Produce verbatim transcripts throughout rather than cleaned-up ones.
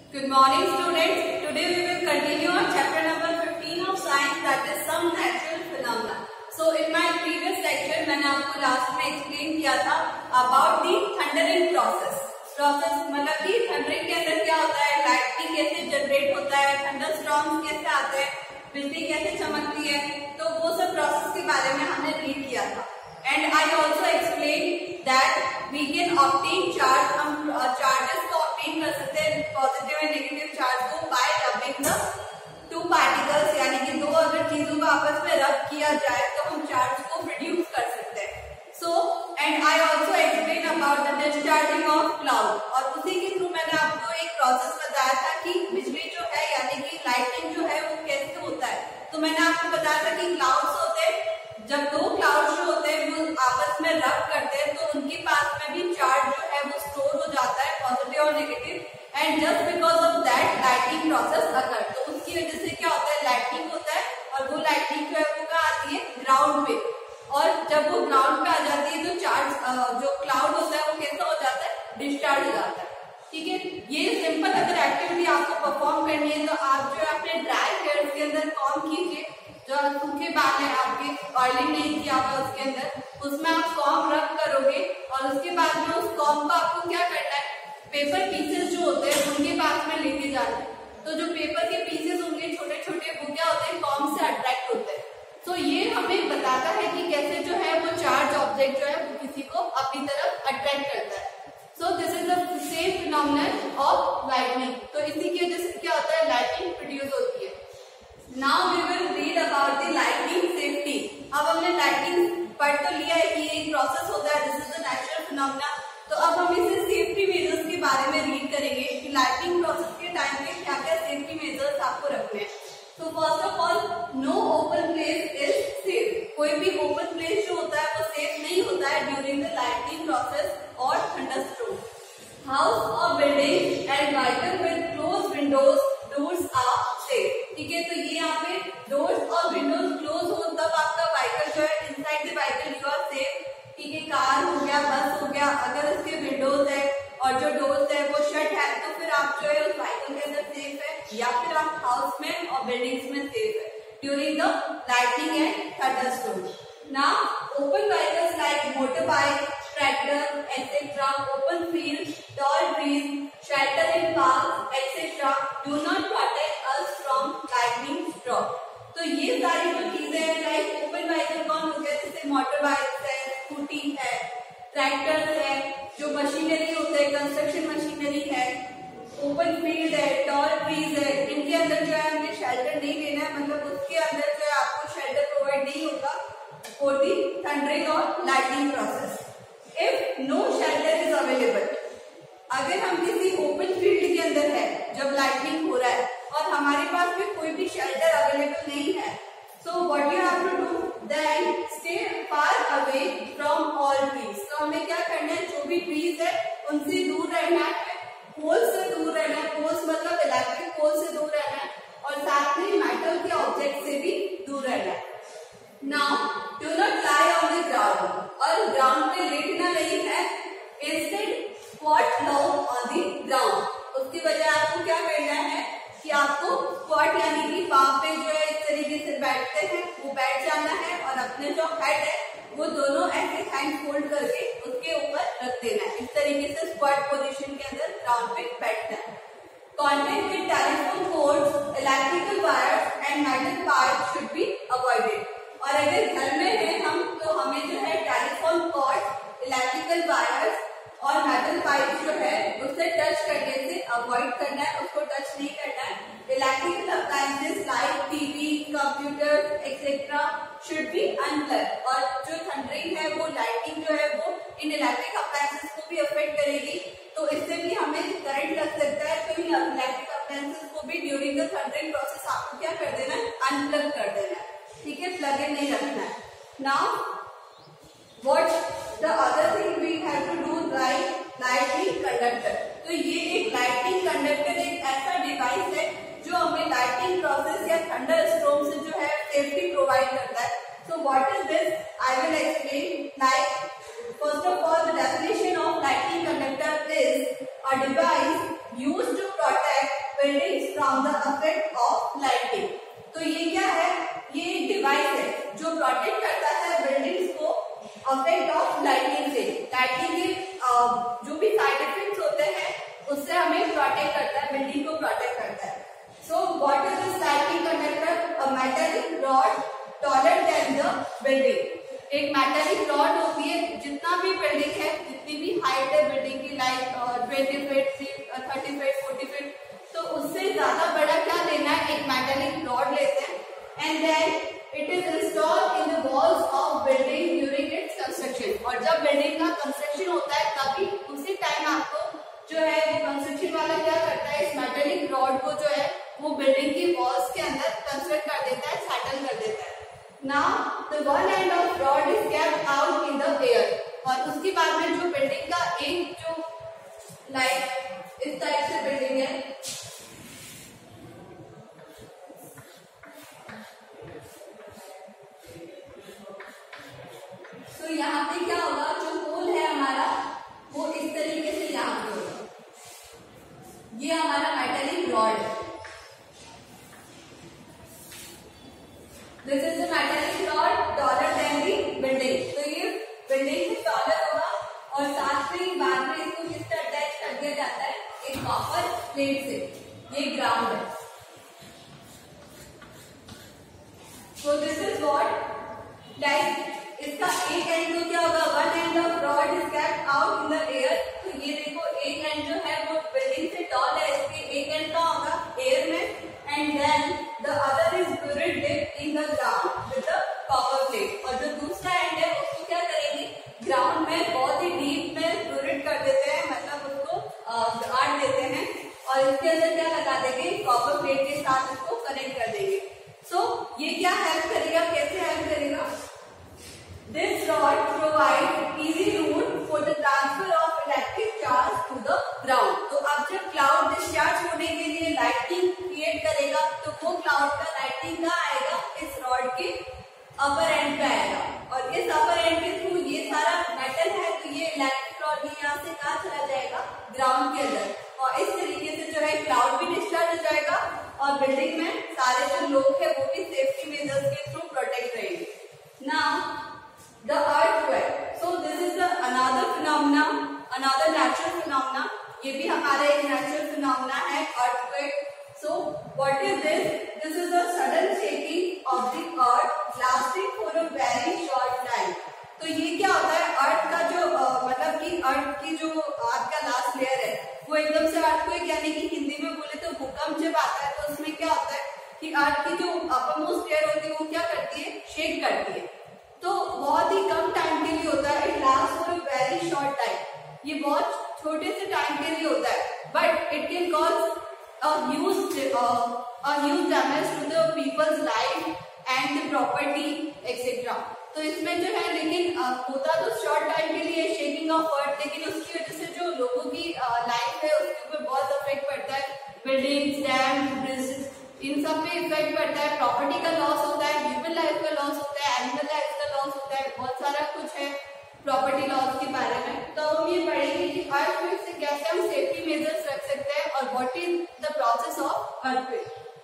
Good morning students. Today we will continue on chapter number fifteen of science, that is some natural phenomena. So in my previous lecture मैंने आपको last में explain किया था about the thundering process. Process मतलब कि thundering के अंदर क्या होता है, लाइटनिंग कैसे जनरेट होता है, थंडर स्टॉर्म्स कैसे आते हैं, बिजली कैसे चमकती है, तो वो सब प्रोसेस के बारे में हमने रीड किया था. And I also explained that we can obtain charge, हम चार्जेस को obtain कर सकते हैं पॉजिटिव एंड नेगेटिव चार्ज को by rubbing the two particles, यानी कि दो अगर चीजों को आपस में रब किया जाए तो हम चार्ज को प्रोड्यूस कर सकते हैं. So and I also explained about the discharging of cloud, और उसी के थ्रू मैंने आपको एक प्रोसेस बताया था कि बिजली जो है यानी कि लाइटिंग जो है वो कैसे होता है. तो मैंने आपको बताया था कि क्लाउड्स होते हैं, जब दो क्लाउड्स जो होते हैं वो आपस में रब करते हैं तो उनके पास में भी चार्ज जो है वो स्टोर हो जाता है पॉजिटिव और negative, and just because of that lighting process occur. तो उसकी वजह से क्या होता है, लाइटिंग होता है, और वो लाइटिंग जो है वो कहाँ आती है, ग्राउंड पे, और जब वो ग्राउंड पे आ जाती है तो चार्ज जो क्लाउड होता है वो कैसा हो जाता है, डिस्चार्ज हो जाता है. ठीक है, ये सिंपल अगर एक्टिविटी आपको परफॉर्म करनी है तो आप जो है अपने ड्राई हेयर के अंदर कॉम कीजिए, जो सूखे बाल है आपके, ऑयलिंग नहीं किया हुआ उसके अंदर, उसमें आप कॉम रब करोगे और उसके बाद में उस कॉम को आपको क्या करना है, पेपर पीसेस जो होते हैं उनके पास में लेके जाना है. तो जो पेपर के पीसेस होंगे छोटे छोटे वो क्या होते हैं, कॉम से अट्रैक्ट होते हैं. तो ये हमें बताता है कि कैसे जो है वो चार्ज ऑब्जेक्ट जो है वो किसी को अपनी तरफ अट्रैक्ट करता है. So this is the same phenomenon of lightning. तो इसी की वजह से क्या होता है, लाइटनिंग प्रोड्यूस होती है. Now we will read about the lighting safety. अब हमने लाइटिंग पढ़ तो लिया है कि एक प्रोसेस होता है, this is the natural phenomena. तो अब हम इसे सेफ्टी मेजर्स के बारे में रीड करेंगे कि लाइटिंग प्रोसेस के टाइम पे क्या क्या सेफ्टी मेजर्स आपको रखने हैं. तो first of all, no open place is safe. कोई भी ओपन प्लेस जो होता है वो सेफ नहीं होता है ड्यूरिंग द लाइटिंग प्रोसेस और थंडरस्टॉर्म. हाउस और building and vehicle with close windows doors are safe. ठीक है, तो ये यहाँ पे डोर्स और विंडोज क्लोज हो तब आपका व्हीकल जो है, inside the vehicle you are safe. ठीक है, कार हो गया, बस हो गया, अगर उसके विंडोज है और जो डोर्स है वो शट है तो फिर आप जो है उस व्हीकल के अंदर सेफ है, या फिर आप हाउस में और बिल्डिंग्स में सेफ है during the lighting and thunderstorm. Now open vehicles like motor bike, tractor etcetera, open field, tall trees, shelter in parks, et cetera do not protect us from lightning strike. तो ये सारी जो चीजें हैं, like open vehicle कौन हो गया, जैसे मोटर बाइक है, स्कूटी है, ट्रैक्टर्स है, जो मशीनरी होते हैं, कंस्ट्रक्शन मशीनरी है, ओपन फील्ड है, टॉल ट्रीज है, इनके अंदर जो है हमें शेल्टर नहीं लेना है, मतलब उसके अंदर जो है आपको शेल्टर प्रोवाइड नहीं होगा फॉर दी थंडरिंग और lighting process. If no shelter is available, अगर हम किसी ओपन फील्ड के अंदर है जब लाइटनिंग हो रहा है और हमारे पास में कोई भी शेल्टर अवेलेबल नहीं है, so what you have to do, then stay far away from all trees. तो हमें क्या करना है, जो भी ट्रीज है उनसे दूर रहना है, पोल्स से दूर रहना है, पोल्स मतलब इलेक्ट्रिक पोल से दूर रहना है, और साथ में मेटल के ऑब्जेक्ट से भी दूर रहना है. Now do not lie on the ground, और ग्राउंड पे लेटना नहीं है, instead squat down on the ground. उसकी वजह आपको क्या करना है कि आपको स्क्वाट यानी कि पांव पे जो है इस तरीके से बैठते हैं वो बैठ जाना है, और अपने जो हेड है वो दोनों ऐसे हैंड फोल्ड करके उसके ऊपर रख देना है. इस तरीके से स्क्वाट पोजीशन के अंदर ग्राउंड पे बैठना है. Contact with telephone poles, electrical wires and metal pipe should be avoided. और अगर घर में है हम तो हमें जो है टेलीफोन कॉर्ड, इलेक्ट्रिकल वायर्स और मेटल पाइप जो है उससे टच करने से अवॉइड करना है, उसको टच नहीं करना है. Electrical appliances like TV, computer etcetera should be unplug. और जो थंडरिंग है वो लाइटिंग जो है वो इन इलेक्ट्रिक अप्लायंसेस को भी अफेक्ट करेगी, तो इससे भी हमें करंट लग सकता है. तो इन इलेक्ट्रिक अप्लायंसेस को भी ड्यूरिंग द थंडरिंग प्रोसेस आपको क्या कर देना है, अनप्लग कर देना है. ठीक है, प्लग इन नहीं रखना है. Now What the other thing we have to do, like lightning conductor. तो ये एक lightning conductor एक ऐसा डिवाइस है जो हमें लाइटिंग प्रोसेस या थंडर स्टॉर्म से जो है सेफ्टी प्रोवाइड करता है. So what is this? I will explain. Like first of all, the definition of lightning conductor is a device used to protect buildings from the effect of lightning. तो ये क्या है, ये एक डिवाइस है जो प्रोटेक्ट करता है बिल्डिंग्स को अफेक्ट ऑफ लाइटनिंग से. लाइटनिंग के जो भी साइड इफेक्ट्स होते हैं उससे हमें प्रोटेक्ट करता है, बिल्डिंग को प्रोटेक्ट करता है. So what is this lightning conductor? A metallic rod taller than the building. एक मेटालिक रॉड होती है, जितना भी बिल्डिंग है, जितनी भी हाइट है बिल्डिंग की, like twenty feet, thirty feet, forty feet, तो उससे ज्यादा बड़ा क्या लेना है, एक मेटालिक रॉड लेते हैं and then it is installed in the walls of building during its construction. और जब बिल्डिंग का कंस्ट्रक्शन होता है तभी उसी टाइम आपको जो है कंस्ट्रक्शन वाला क्या करता है, इस मेटालिक रॉड को जो है वो बिल्डिंग की वॉल्स के अंदर कंस्ट्रक्ट कर देता है, सेटल कर देता है. Now the one end of rod is kept out in the air. और उसके बाद में जो बिल्डिंग का एक जो लाइक इस टाइप से बिल्डिंग है, तो यहाँ पे क्या होगा, जो पोल है हमारा वो इस तरीके से यहाँ पे होगा. ये हमारा मेटालिक रॉड है. This is the metallic rod taller than the building. तो ये बिल्डिंग से taller होगा और साथ में बाद में इसको किससे अटैच कर दिया जाता है, एक कॉपर प्लेट से. ये ग्राउंड है. So this is what like इसका एक एंड तो क्या होगा, one end of rod is kept out in the air. तो ये देखो एक एंड जो है वो बिल्डिंग से टॉल है, इसके एक एंड का होगा एयर में end then the other is buried deep in the ground with the copper plate. और जो दूसरा एंड है उसको क्या करेंगे, ग्राउंड में बहुत ही डीप में buried कर देते हैं, मतलब उसको गाड़ देते हैं और इसके अंदर क्या लगा देंगे, कॉपर प्लेट के साथ इसको कनेक्ट कर देंगे. सो so, ये क्या हेल्प करेगा, कैसे हेल्प करेगा? This rod provides easy route for the transfer of electric charge to the ground. तो अब जब क्लाउड डिस्चार्ज होने के लिए लाइटनिंग क्रिएट करेगा तो वो क्लाउड का लाइटनिंग कहाँ आएगा, इस रॉड के अपर एंड पे आएगा. और इस अपर एंड के थ्रू ये सारा मेटल है तो ये इलेक्ट्रिक रॉड ये यहाँ से कहाँ चला जाएगा, ग्राउंड के अंदर. और इस तरीके से जो है क्लाउड भी डिस्चार्ज हो जाएगा और बिल्डिंग में सारे जो लोग है वो भी सेफ्टी मेजर्स के थ्रू प्रोटेक्ट रहेंगे. Now the earthquake. So this is the another phenomena, another natural phenomena. ये भी हमारा एक natural phenomena है, earthquake. So what is this? This is the sudden shaking of the earth lasting for a very short time. तो ये क्या होता है, अर्थ का जो uh, मतलब कि अर्थ की जो आपका लास्ट लेयर है वो एकदम से earthquake, यानी कि हिंदी में बोले तो भूकंप जब आता है तो उसमें क्या होता है कि अर्थ की जो अपर मोस्ट लेयर होती है वो क्या करती है, शेक करती है. तो बहुत ही कम टाइम के लिए होता है, it last for a very short time. ये बहुत छोटे से टाइम के लिए होता है but it can cause a huge a huge damage to the peoples life and the property etcetera. तो इसमें जो है लेकिन uh, होता तो शॉर्ट टाइम के लिए शेकिंग ऑफ अर्थ, लेकिन उसकी वजह से जो लोगों की लाइफ uh, है उसके ऊपर बहुत अफेक्ट पड़ता है. बिल्डिंग्स, डैम, ब्रिजेस, इन सब पे इफेक्ट पड़ता है. प्रॉपर्टी का लॉस होता है, ह्यूमन लाइफ का लॉस होता है, एनिमल लाइफ का लॉस होता है, बहुत सारा कुछ है प्रॉपर्टी लॉस के बारे में. तो हम ये पढ़ेंगे कि अर्थक्वेक से कैसे हम सेफ्टी मेजर्स रख सकते हैं और what is the process of earthquake.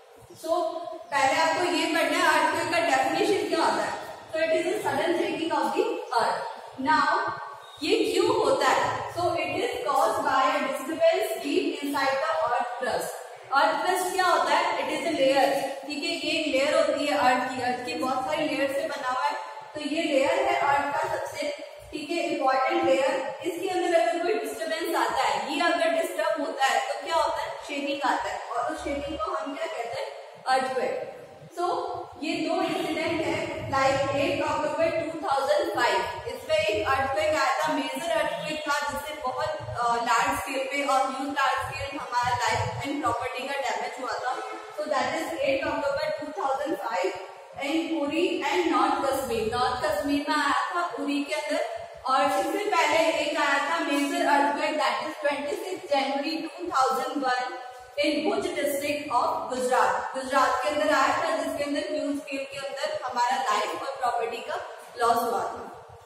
So पहले आपको ये पढ़ना है अर्थक्वेक का डेफिनेशन क्या होता है. तो it is a sudden shaking of the earth. Now ये क्यों होता है? So it is caused by a disturbance deep inside the earth crust. Earth crust क्या होता है, इट इज अ लेयर. ठीक है, ये एक लेयर होती है अर्थ की. अर्थ की बहुत सारी लेयर से बना हुआ है. तो ये लेयर है अर्थ का सबसे ठीक है इम्पोर्टेंट लेयर. इसके अंदर अगर कोई डिस्टर्बेंस आता है, ये अगर डिस्टर्ब होता है तो क्या होता है, शेकिंग आता है. और उस शेकिंग को हम क्या कहते हैं, अर्थक्वेक. सो ये दो इंसिडेंट है, like eight October two thousand five. इसमें एक अर्थक्वेक आया था, मेजर अर्थक्वेक था जिससे बहुत लार्ज स्केल पे और ह्यूज लार्ज स्केल हमारा लाइफ एंड प्रॉपर्टी का डैमेज हुआ था. So that is eight October two thousand five in Uri and north Kashmir. North Kashmir में आया था उरी के अंदर. और इससे पहले एक आया था major earthquake that is twenty six January two thousand one in Bhuj district of Gujarat. Gujarat के अंदर आया था जिसके अंदर ह्यूज स्केल के अंदर हमारा लाइफ और प्रॉपर्टी का लॉस हुआ था.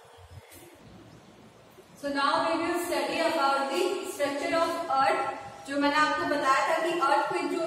So now we will study about the structure of earth. जो मैंने आपको बताया था कि अर्थक्वेक जो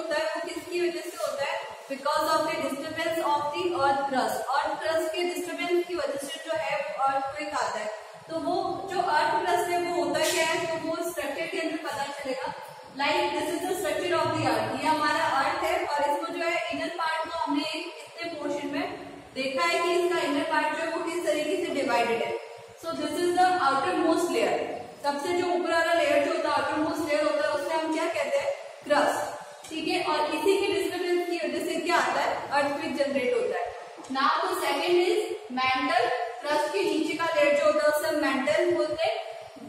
because of the disturbance of the earth crust. Earth crust के डिस्टर्बेंस की वजह से जो है अर्थक्वेक आता है। तो वो जो अर्थ क्रस्ट है वो होता क्या है, तो वो स्ट्रक्चर के अंदर पता चलेगा। Like this is the structure of the earth, ये हमारा अर्थ है और इसको जो है इनर पार्ट को हमने एक इतने पोर्शन में देखा है कि इसका इनर पार्ट जो है वो किस तरीके से डिवाइडेड है। So this is the outer most layer, सबसे जो ऊपर वाला लेयर जो होता है आउटर मोस्ट लेयर होता है, उसे हम क्या कहते हैं, क्रस्ट। ठीक है, और इसी के डिस्टर्बेंस की वजह से क्या आता है, अर्थक्वेक जनरेट होता है। Now the second is mantle, crust के नीचे का लेयर जो होता है उसे मेंटल बोलते हैं।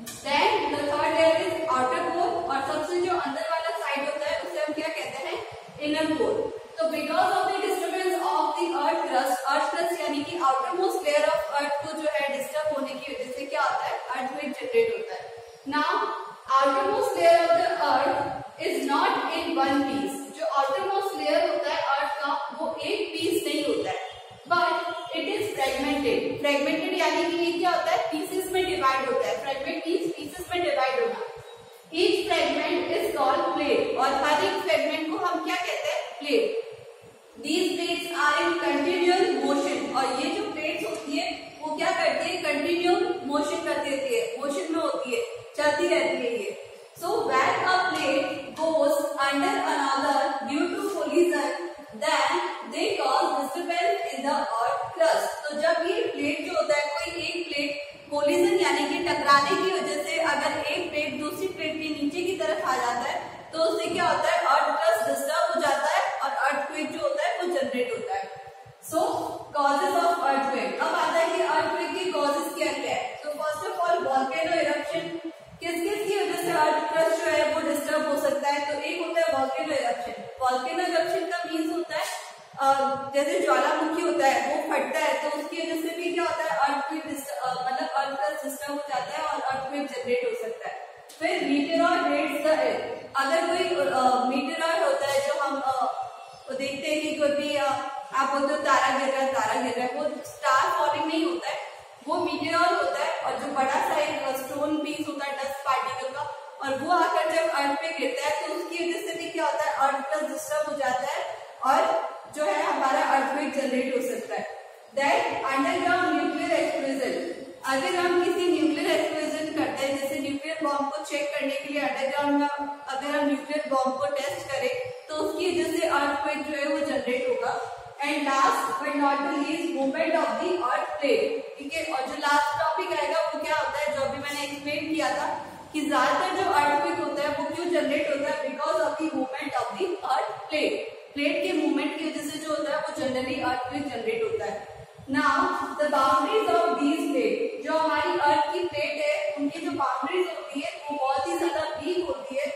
Then the third layer is outer core, और सबसे जो अंदर वाला साइड होता है उसे हम क्या कहते हैं, इनर कोर। तो because of the disturbance of the earth crust, earth crust यानी कि outer most layer of earth को जो है डिस्टर्ब होने की वजह से क्या होता है, अर्थक्वेक जनरेट होता है। Now outer most layer of the earth is not in one piece, जो आउटर मोस्ट लेयर होता है अर्थ का वो एक पीस नहीं होता है, but it is fragmented. Fragmented यानी कि ये क्या होता है, पीसेस में डिवाइड होता है। फ्रेगमेंट मींस पीसेस में डिवाइड होना। Each fragment is called plate, और हर एक फ्रेगमेंट को हम क्या कहते हैं, plate. These plates are in continual motion, और ये जो प्लेट्स होती है वो क्या करती है, कंटिन्यूअल मोशन करती रहती है, मोशन में होती है, चलती रहती है ये। So when a plate goes under another due to collision, then they cause disturbance in the earth crust। तो जब ये प्लेट जो होता है, कोई एक प्लेट कोलिजन यानी कि टकराने की वजह से अगर एक प्लेट दूसरी प्लेट के नीचे की तरफ आ जाता है तो उससे क्या होता है, अर्थ क्रस्ट डिस्टर्ब हो जाता है और अर्थक्वेक जो होता है वो जनरेट होता है। सो कॉजेज ऑफ अर्थक्वेक, अब आता है कि अर्थक्वेक के कॉजेज क्या क्या है। तो first of all volcano eruption, किस किस की वजह से अर्थ क्रस्ट जो है वो डिस्टर्ब हो सकता है। तो एक होता है वोल्केनो इरप्शन। वोल्केनो इरप्शन का मीन्स होता है uh, जैसे ज्वालामुखी होता है वो फटता है, तो उसकी वजह से भी क्या होता है, अर्थक्वेक मतलब अर्थ क्रस्ट डिस्टर्ब हो जाता है और अर्थक्वेक जनरेट हो सकता है। फिर मीटेरॉइड हिट्स द अर्थ, अगर कोई मीटेरॉइड होता है जो हम uh, वो देखते हैं कि कोई भी uh, आप बोलते हो तारा गिर रहा है, तारा गिर रहा है, वो स्टार फॉलिंग नहीं होता है, वो मीटेरॉइड होता है। और जो बड़ा सा एक स्टोन पीस होता है डस्ट पार्टिकल का, और वो आकर जब अर्थ पे गिरता है तो उसकी वजह से भी क्या होता है, अर्थ क्रस्ट डिस्टर्ब हो जाता है और जो है हमारा अर्थक्वेक जनरेट हो सकता है। दैट अंडरग्राउंड न्यूक्लियर एक्सप्लोजन, अगर हम किसी न्यूक्लियर एक्सप्लोजन करते हैं, जैसे न्यूक्लियर बॉम्ब को चेक करने के लिए अंडरग्राउंड में अगर हम न्यूक्लियर बॉम्ब को टेस्ट करें तो उसकी वजह से अर्थक्वेक जो है वो जनरेट होगा। And last but not the least, movement of the earth plate. ठीक है, और जो लास्ट टॉपिक आएगा वो क्या होता है, जो अभी मैंने एक्सप्लेन किया था कि ज्यादातर जो अर्थक्वेक होता है वो क्यों जनरेट होता है, because of the movement of the earth plate. Plate के मूवमेंट की वजह से जो होता है वो जनरली अर्थक्वेक जनरेट होता है। Now the boundaries of these plate, जो हमारी अर्थ की प्लेट है उनकी जो बाउंड्रीज होती है वो बहुत ही ज्यादा वीक होती है।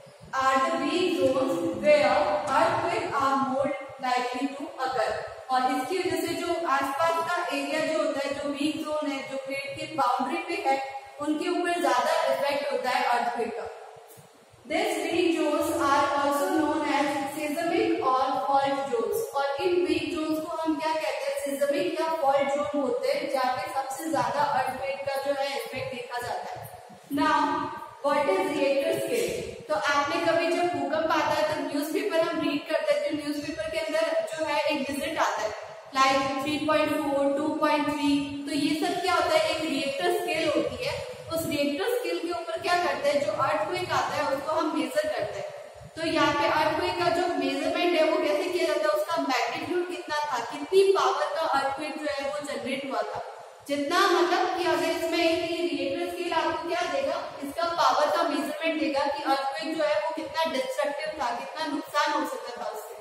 Are the weak zones where earthquake are more likely to occur, और इसकी वजह से जो आसपास का एरिया जो होता है, जो वीक जोन है, जो प्लेट के बाउंड्री पे है, उनके ऊपर ज्यादा इफेक्ट होता है अर्थक्वेक का। These weak zones are also known as seismic और fault zones, और इन weak zones को हम क्या कहते हैं, seismic या fault zone होते हैं, जहाँ पे सबसे ज्यादा अर्थक्वेक का जो है इफेक्ट देखा जाता है। Now, what is Richter scale? तो आपने कभी जब भूकंप आता है तो न्यूज़पेपर हम रीड करते हैं, तो न्यूज़पेपर के अंदर जो है एक डिजिट आता है like three point four, two point three, तो ये सब क्या होता है, एक रिएक्टर स्केल होती है। उस रिएक्टर स्केल के ऊपर क्या करते हैं, जो अर्थक्वेक आता है उसको हम मेजर करते हैं। तो यहाँ पे अर्थक्वेक का जो मेजरमेंट है वो कैसे किया जाता है, उसका मैग्नीट्यूड कितना था, कितनी पावर का अर्थक्वेक जो है वो जनरेट हुआ था, जितना मतलब कि अगर इसमें एक रिएक्टर स्केल आपको क्या देगा, इसका पावर का मेजरमेंट देगा कि अर्थक्वेक जो है वो कितना डिस्ट्रक्टिव था, कितना नुकसान हो सकता था उससे।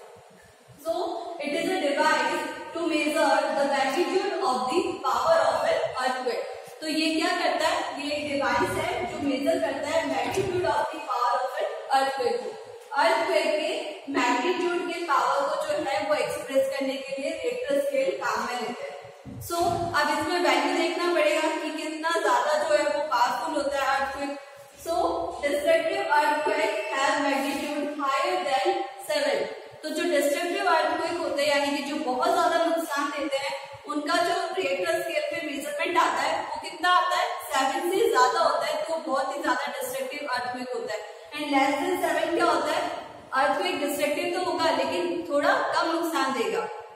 So it is a device to measure the magnitude of the power of an earthquake. तो ये क्या करता है, ये एक डिवाइस है जो मेजर करता है magnitude of the power of an earthquake को। अर्थक्वेक के मैग्नीट्यूड के पावर को जो है वो एक्सप्रेस करने के लिए रिएक्टर स्केल काम में लेते हैं। सो so, अब इसमें वैल्यू देखना पड़ेगा कि कितना ज्यादा जो है वो पावरफुल होता है earthquake. So destructive earthquake have magnitude higher than seven. तो जो डिस्ट्रक्टिव अर्थक्वेक होते हैं यानी कि जो बहुत ज्यादा नुकसान देते हैं, उनका जो रिएक्टर स्केल पे मेजरमेंट आता है वो कितना आता है, सेवन से ज्यादा होता है, तो बहुत ही ज्यादा डिस्ट्रक्टिव अर्थक्वेक होता है। एंड लेस देन सेवन क्या होता है, अर्थक्वेक डिस्ट्रक्टिव तो होगा लेकिन थोड़ा कम नुकसान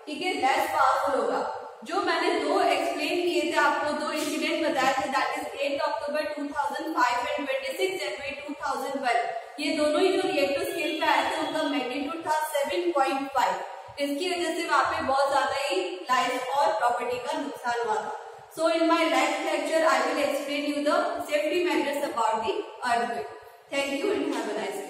ठीक है, लेस पावरफुल होगा। जो मैंने दो एक्सप्लेन किए थे आपको, दो इंसिडेंट बताए थे, that is eight October two thousand five and twenty six January two thousand one, ये दोनों ही जो रिएक्टर स्केल पे आए थे उनका मैग्नीट्यूड था सेवन पॉइंट फाइव। इसकी वजह से वहां पे बहुत ज्यादा ही लाइफ और प्रॉपर्टी का नुकसान हुआ था। So in my next lecture I will explain you the safety measures about the earthquake. Thank you and have a nice day.